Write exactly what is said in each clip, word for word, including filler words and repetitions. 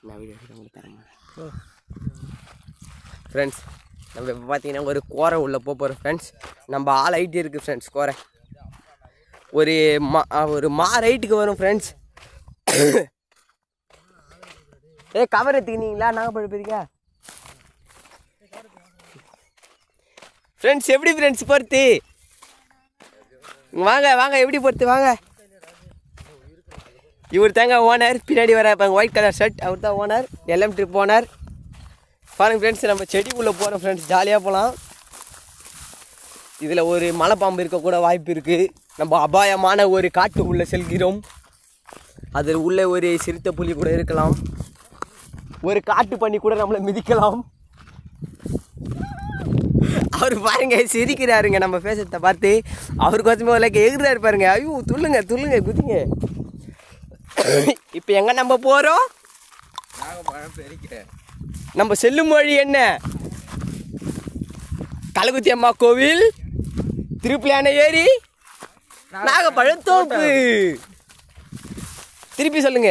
நான் வீடியோ எடுத்து தரேன் ஃப்ரெண்ட்ஸ். நம்ம இப்போ பார்த்தீங்கன்னா ஒரு கோரை உள்ளே போக போகிறோம் ஃப்ரெண்ட்ஸ். நம்ம ஆள் ஹைட்டு இருக்குது ஃப்ரெண்ட்ஸ். கோரை ஒரு மா ஒரு மா ரைட்டுக்கு வரும் ஃப்ரெண்ட்ஸ். ஏ கவர் எடுத்துக்கினீங்களா? நாங்கள் போயிருக்கீங்க ஃப்ரெண்ட்ஸ். எப்படி ஃப்ரெண்ட்ஸ் பொறுத்து வாங்க வாங்க, எப்படி பொறுத்து வாங்க. இவர் தாங்க ஓனர். பின்னாடி வர இப்போ ஒயிட் கலர் ஷர்ட் அவர் தான் ஓனர், எல்எம் ட்ரிப் ஓனர். பாருங்கள் ஃப்ரெண்ட்ஸ், நம்ம செடிக்குள்ளே போகிறோம் ஃப்ரெண்ட்ஸ். ஜாலியாக போகலாம். இதில் ஒரு மலைப்பாம்பு இருக்கக்கூட வாய்ப்பு இருக்குது. நம்ம அபாயமான ஒரு காட்டு உள்ளே செல்கிறோம். அதில் உள்ளே ஒரு சிறுத்தை புலி கூட இருக்கலாம். ஒரு காட்டு பண்ணி கூட நம்மளை மிதிக்கலாம். அவர் பாருங்க சிரிக்கிறாருங்க நம்ம பேசுறத பார்த்து. அவருக்கு வச்சுமே இல்லை எகுறாரு பாருங்க. ஐயோ துள்ளுங்க துள்ளுங்க குதிங்க. இப்போ எங்கே நம்ம போகிறோம்? நம்ம செல்லும் வழி என்ன? கலகுத்தி அம்மா கோவில், திருப்பியான ஏரி, நாகப்பழத்தோப்பு. திருப்பி சொல்லுங்க.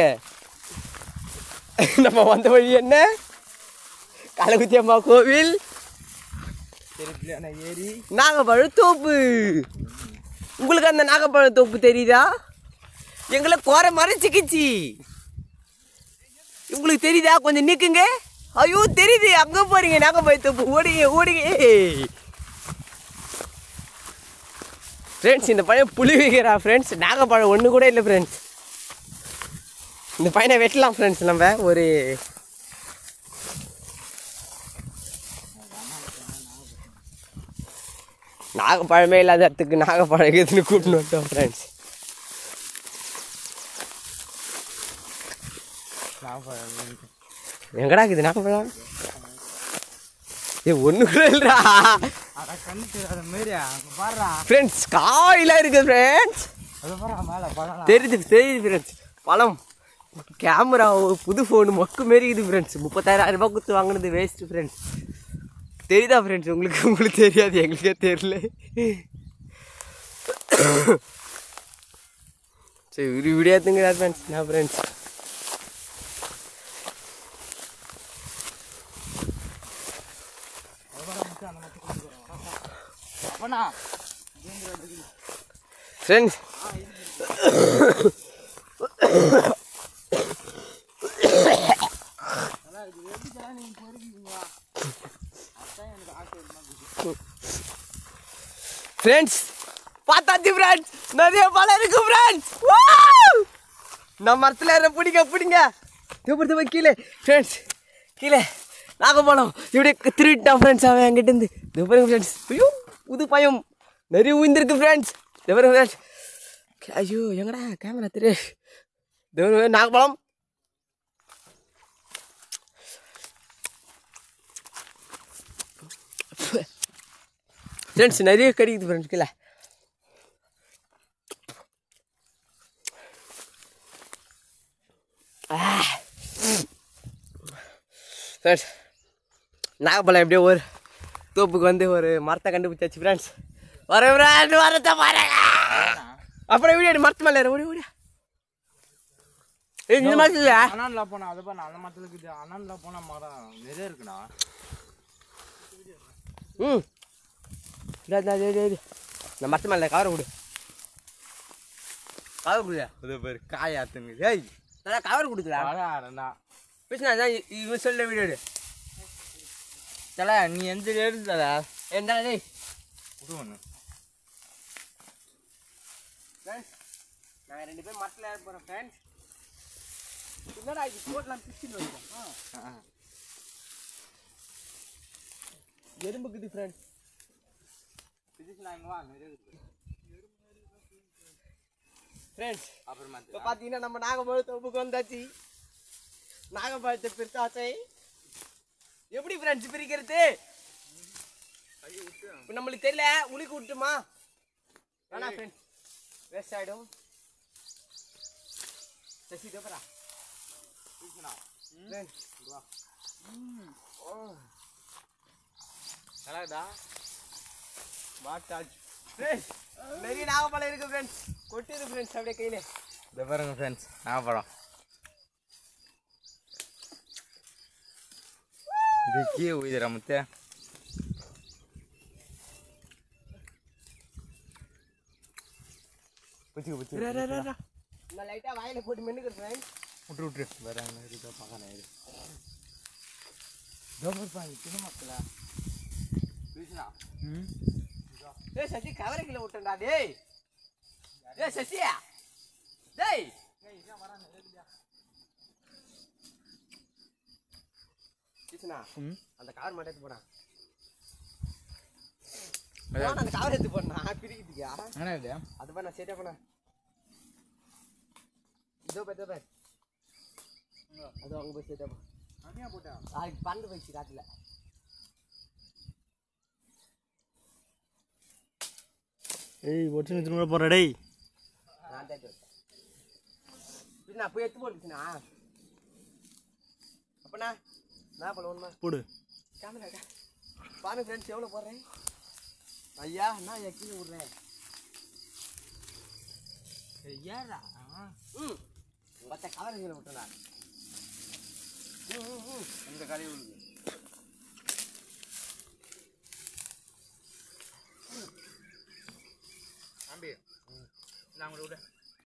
நம்ம வந்த வழி என்ன? கலகுத்தி அம்மா கோவில், திருப்பியான ஏரி, நாகப்பழத்தோப்பு. உங்களுக்கு அந்த நாகப்பழத்தோப்பு தெரியுதா? எங்களை கோரை மறைச்சிக்கிச்சு. உங்களுக்கு தெரியுதா? கொஞ்சம் நிற்குங்க. ஐயோ தெரியுது, அங்கே போறீங்க நாகப்பழத்தோப்பு. ஓடுங்க ஓடுங்க ஃப்ரெண்ட்ஸ். இந்த பையன் புளி வைக்கிறா ஃப்ரெண்ட்ஸ். நாகப்பழம் ஒன்று கூட இல்லை ஃப்ரெண்ட்ஸ். இந்த பையனை வெட்டலாம் ஃப்ரெண்ட்ஸ். நம்ம ஒரு நாகப்பழமே இல்லாத இடத்துக்கு நாகப்பழம் எதுன்னு கூப்பிட்டு வந்துட்டோம் ஃப்ரெண்ட்ஸ். எங்கடா இருக்குது நாகப்பழம்? ஏ ஒன்று கூட இல்லைடா ஃப்ரெண்ட்ஸ். காயிலாம் இருக்குது ஃப்ரெண்ட்ஸ். தெரியுது தெரியுது ஃப்ரெண்ட்ஸ். பழம் கேமரா புது ஃபோனு மொக்கு மாரி இருக்குது ஃப்ரெண்ட்ஸ். முப்பத்தாயிரம் ரூபாய் கொடுத்து வாங்கினது வேஸ்ட்டு ஃப்ரெண்ட்ஸ். தெரியுதா ஃப்ரெண்ட்ஸ் உங்களுக்கு? உங்களுக்கு தெரியாது, எங்களுக்கே தெரியல. சரி ஒரு வீடியோ எடுத்துங்கிறார் ஃப்ரெண்ட்ஸ். நான் ஃப்ரெண்ட்ஸ் ஃப்ரெண்ட்ஸ் ஃப்ரெண்ட்ஸ் பார்த்தாச்சு ஃப்ரெண்ட்ஸ். நிறைய பழம் இருக்கு ஃப்ரெண்ட்ஸ். நம்ம மரத்தில் ஏற பிடிங்க பிடிங்க தேவைப்படுத்த கீழே ஃப்ரெண்ட்ஸ். கீழே நாகப்பழம் இப்படி திருட்டான் ஃப்ரெண்ட்ஸ். அவன் என்கிட்ட இருந்து தேவைப்படுங்க ஃப்ரெண்ட்ஸ். ஐயோ புது பயம் நிறைய உயிர்ந்துருக்கு ஃப்ரெண்ட்ஸ். தேவைப்படுங்க ஃப்ரெண்ட்ஸ். ஐயோ எங்கடா கேமரா தெரிய. தேவை நாகப்பழம் ஃப்ரெண்ட்ஸ். நிறைய கிடைக்குது ஃப்ரெண்ட்ஸ் கீழே. ஃப்ரெண்ட்ஸ் நாகப்பழம் எப்படியோ ஒரு தோப்புக்கு வந்து ஒரு மரத்தை கண்டுபிடிச்சாச்சு ஃப்ரெண்ட்ஸ். வர ஃப்ரெண்ட் மரத்தை பாருங்க. அப்புறம் வீடியோ மரத்து மேலே ஓடி ஓடியா. ஏய் இந்த மரத்துல அண்ணான்ல போனா அது பண்ண அந்த மரத்துல இருக்குது. அண்ணான்ல போனா மரம் நிறைய இருக்குடா. ம் இந்த மரத்து மேலே கவரை கொடு. கவர் கொடுங்க. அது பேர் காய் ஆத்துங்க. ஏய் நல்லா கவர் கொடுக்குறா பேசுனா தான் இவன் சொல்ல வீடியோ எடு. தலை நீ எந்த எடுத்து தலை எந்த டேய் விடு ஒன்று. ஃப்ரெண்ட்ஸ் நாங்கள் ரெண்டு பேரும் மரத்தில் ஏற போகிறோம் ஃப்ரெண்ட்ஸ். என்னடா இது போட்டெலாம் பிச்சுன்னு வைப்போம். ஆ எறும்புக்குது ஃப்ரெண்ட்ஸ். பிச்சுனாங்க வா நிறைய ஃப்ரெண்ட்ஸ். அப்புறமா இப்போ பார்த்தீங்கன்னா நம்ம நாகப்பழத்தோப்புக்கு வந்தாச்சு. நாகப்பழத்தை பிரித்தாச்சை எப்படி ஃப்ரெண்ட்ஸ் பிரிக்கிறது? இப்போ நம்மளுக்கு தெரியல. உளிக்கு விட்டுமா வேணா ஃப்ரெண்ட்ஸ் வேஸ்ட் ஆகிடும். சசி தேப்பரா நல்லாதா மாட்டாச்சு ஃப்ரெண்ட்ஸ். நிறைய நாகப்பழம் இருக்கு ஃப்ரெண்ட்ஸ். கொட்டிடு ஃப்ரெண்ட்ஸ் அப்படியே கையில. இதை பாருங்க ஃப்ரெண்ட்ஸ் நாகப்பழம். देखिए वो इधर मुत्ते புடிச்சு புடிச்சு ரா ரா ரா நான் லைட்டா வாயில போட்டு மென்னுக்குறேன் விட்டு விட்டு வராங்க இத பார்க்கணும் இது டபுள் பாய் கிட்ட மக்களா பேசுடா ம் ஏய் சசி கவரை கில விட்டடா டேய் ஏய் சசியா டேய் ஏய் இங்க வரானே இல்லையா கிச்சனா அந்த கவர் மாட்டே எடுத்து போடா நான் அந்த கவர் எடுத்து போடா பிரிக்கிட்டியா என்ன இது அது பண்ண செட்டா பண்ண இதோ பே பே அது அங்க போய் செட்டா போ அங்கயா போடா அது பண்டு போய் காட்டுல ஏய் ஒட்டின திரும்ப போற டேய் நான் தான் கேட்டேன் பின்ன போய் எடுத்து போடுச்சுனா அப்பனா நான் போடுவோமா போடு கேமரா பாருங்க ஃப்ரெண்ட்ஸ் எவ்வளவு போடுறேன் ஐயா நான் கீழே விடுறேன் ஐயாடா ம் பச்சை கவர் கீழே விட்டுறா ம் ம் இந்த காலை விழுது அம்பி நான் உள்ள விடு